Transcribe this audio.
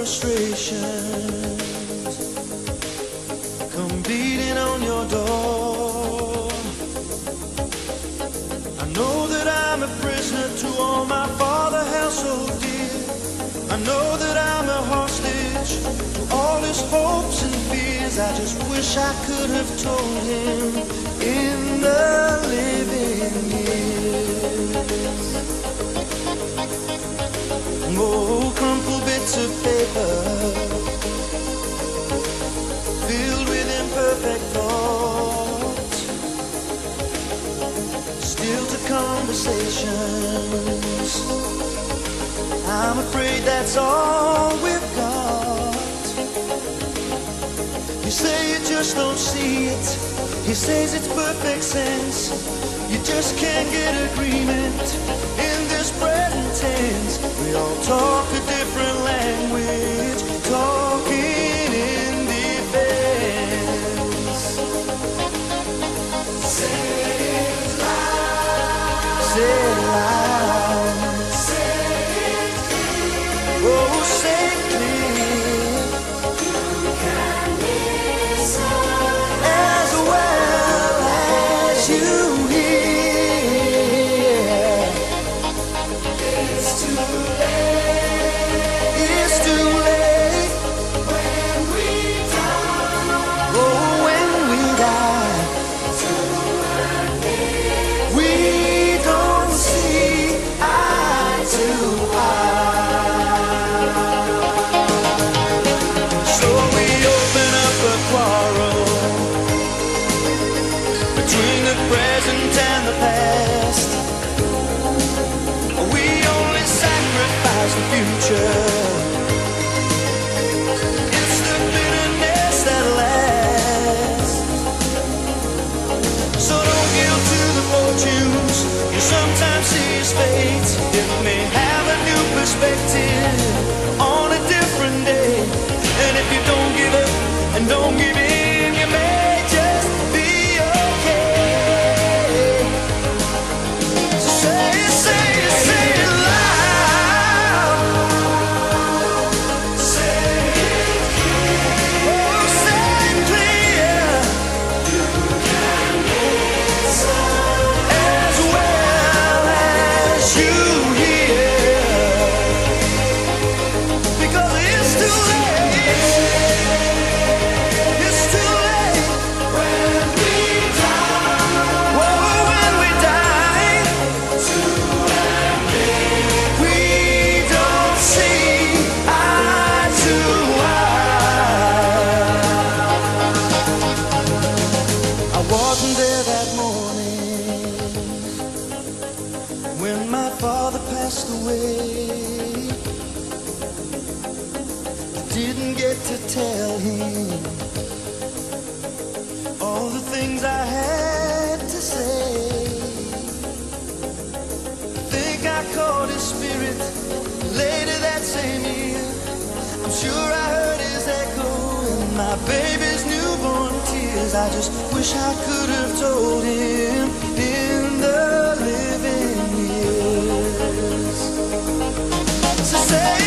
frustrations come beating on your door. I know that I'm a prisoner to all my Father held so dear. I know that I'm a hostage to all his hopes and fears. I just wish I could have told him in the living years. Oh, crumpled bits of paper filled with imperfect thoughts, still to conversations. I'm afraid that's all we've got. You say you just don't see it. He says it's perfect sense. You just can't get agreement in this present tense. We all talk a different language, talking in defense. Say it loud. Say it loud. Say it clear. Oh, say it clear. You can listen as well as you hear. It's too late. It's too late when we die. Oh, when we die. We don't see eye to eye. So we open up a quarrel between the present and the past. We only sacrifice the future. It's the bitterness that lasts. So don't yield to the fortunes you sometimes see as fate. It may have a new perspective on a different day. And if you don't give up and don't give in, you may just be okay. So say it, say it, say it loud. Say it clear. Oh, say it clear. You can listen as well as you hear. Because it's too late. It's too late when we die. Oh, when we die. We don't see eye to eye. I wasn't there that morning when my father passed away. Didn't get to tell him all the things I had to say. Think I caught his spirit later that same year. I'm sure I heard his echo in my baby's newborn tears. I just wish I could have told him in the living years. So say